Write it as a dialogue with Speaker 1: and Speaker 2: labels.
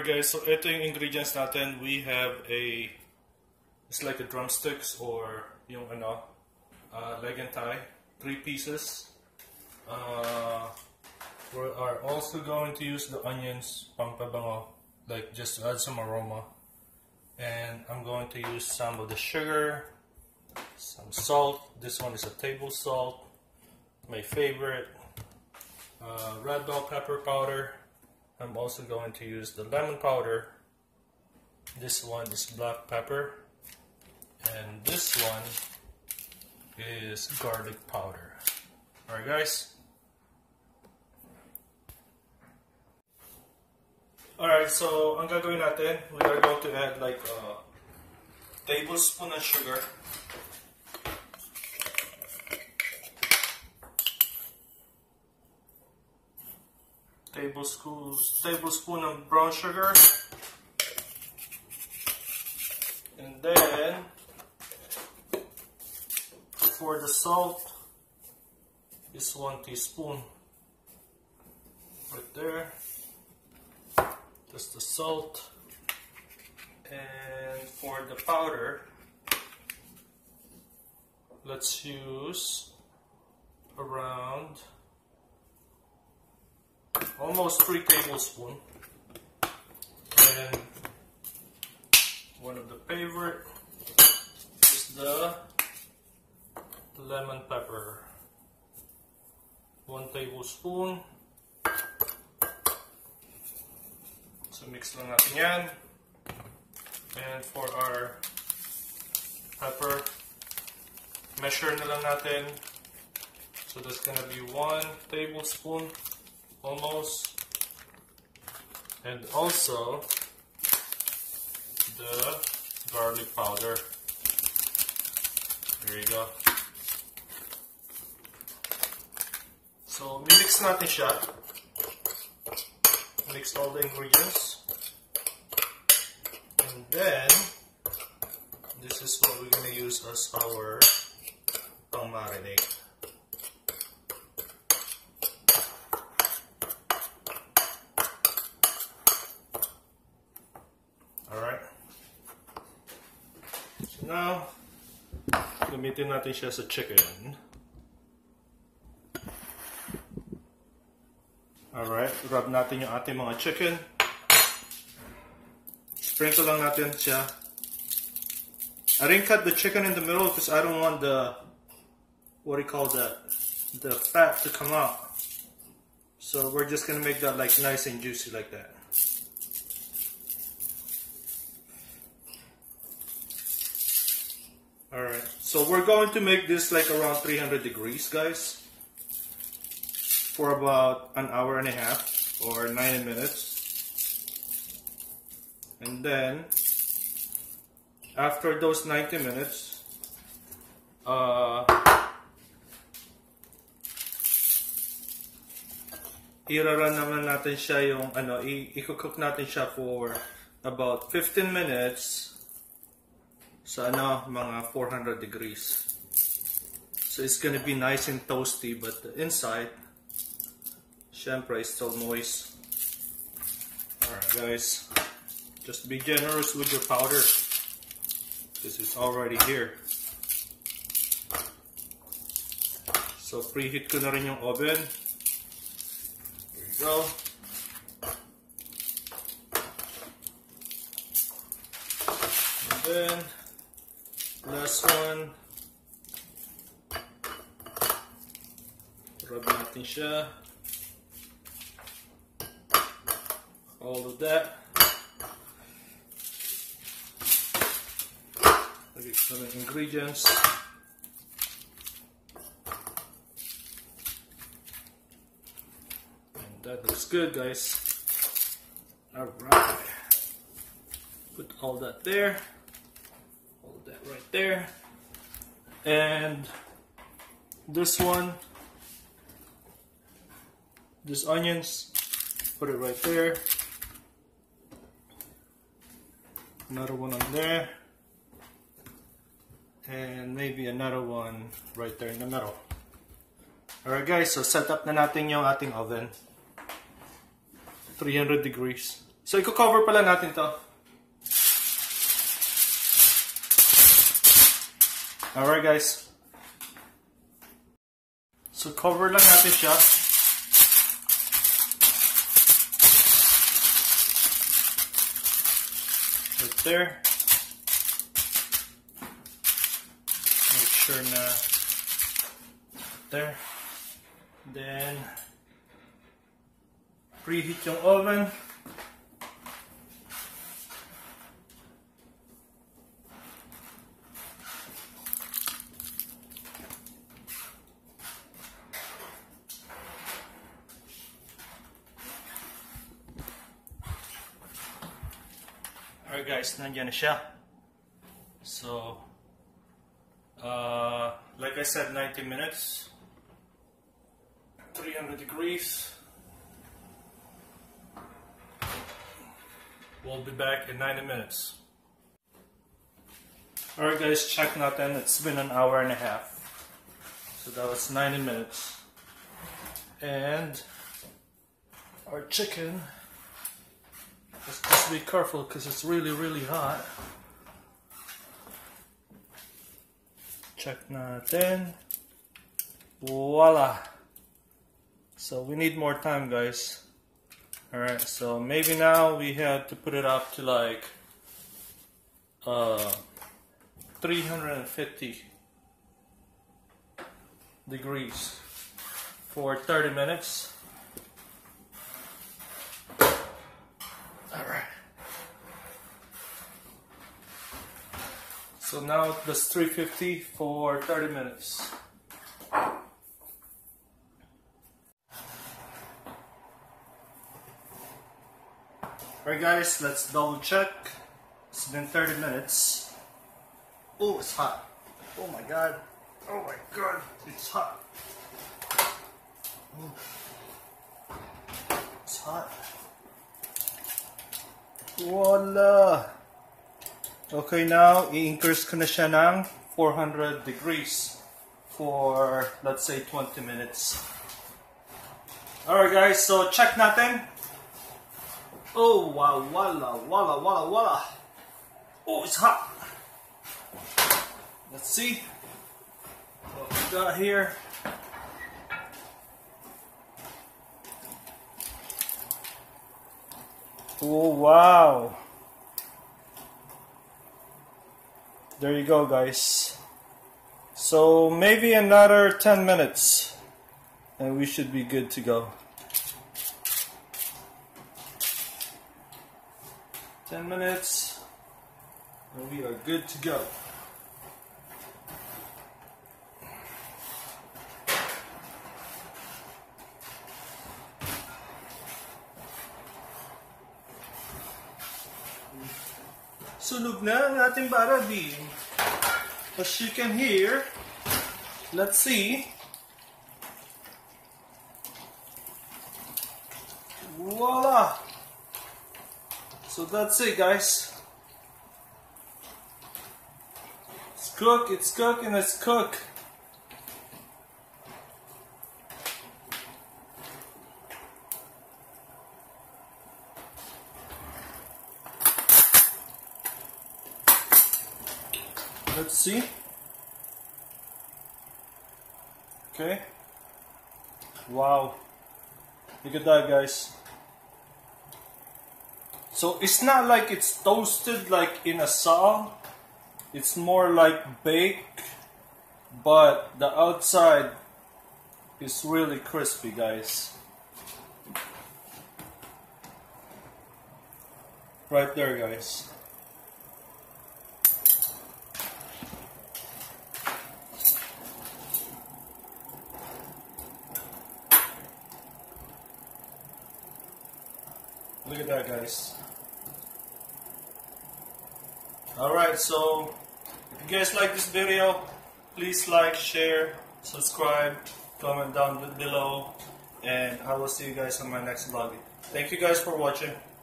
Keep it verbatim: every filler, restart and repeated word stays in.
Speaker 1: Alright guys, so ito yung ingredients natin. We have a, it's like a drumsticks or yung ano, uh, leg and thigh, three pieces. Uh, we are also going to use the onions, pampabango, like just to add some aroma. And I'm going to use some of the sugar, some salt. This one is a table salt, my favorite. Uh, red bell pepper powder. I'm also going to use the lemon powder. This one is black pepper. And this one is garlic powder. Alright guys. Alright, so ang gagawin natin, we are going to add like a tablespoon of sugar. Tablespoon, tablespoon of brown sugar, and then for the salt is one teaspoon right there. Just the salt, and for the powder, let's use around almost three tablespoons, and one of the favorite is the lemon pepper. One tablespoon. So mix lang natin yan. And for our pepper, measure na lang natin. So that's gonna be one tablespoon. Almost. And also the garlic powder. There you go. So mix natin siya. Mix all the ingredients. And then this is what we're gonna use as our pang marinade. Now, gamitin natin siya sa chicken. Alright, rub natin yung ating mga chicken. Sprinkle lang natin siya. I didn't cut the chicken in the middle because I don't want the, what do you call that, the fat to come out. So we're just gonna make that like nice and juicy like that. Alright, so we're going to make this like around three hundred degrees, guys, for about an hour and a half or ninety minutes. And then, after those ninety minutes, uh, iraran naman natin siya yung, ano, i-cook natin siya for about fifteen minutes. So ano, mga four hundred degrees. So it's gonna be nice and toasty, but the inside, syempre, is still moist. Alright guys, just be generous with your powder, because it's already here. So preheat ko na rin yung oven. There you go. And then, last one, rub natin siya, all of that. Lagay ko ng ingredients. And that looks good, guys. Alright, put all that there. That right there, and this one, this onions, put it right there, another one on there, and maybe another one right there in the middle. Alright guys, so set up na natin yung ating oven. three hundred degrees. So, i-cover pala natin to. Alright guys. So, cover lang natin siya. Right there. Make sure na there. Then, preheat yung oven. Alright guys, nandiyan na siya. So, uh, like I said, ninety minutes, three hundred degrees. We'll be back in ninety minutes. Alright guys, check natin. It's been an hour and a half. So that was ninety minutes. And our chicken, let's just be careful because it's really, really hot. Check natin. Voila. So we need more time, guys. Alright, so maybe now we have to put it up to like uh, three hundred fifty degrees for thirty minutes. Alright. So now that's three fifty for thirty minutes. Alright guys, let's double check. It's been thirty minutes. Oh, it's hot. Oh my god. Oh my god, it's hot. Oh. It's hot. Voila! Okay, now i-increase ko na siya ng four hundred degrees for, let's say, twenty minutes. Alright guys, so check natin. Oh, wow, voila, voila, voila, voila. Oh, it's hot. Let's see what we got here. Oh, wow. There you go, guys. So maybe another ten minutes and we should be good to go. ten minutes and we are good to go. Sunog na ang ating barabin. As you can hear, let's see. Voila! So that's it, guys. It's cooked, it's cooked, and it's cooked. Let's see. Okay. Wow. Look at that, guys. So it's not like it's toasted like Inasal. It's more like baked, but the outside is really crispy, guys. Right there, guys. Look at that, guys. Alright, so if you guys like this video, please like, share, subscribe, comment down below, and I will see you guys on my next vlog. Thank you guys for watching.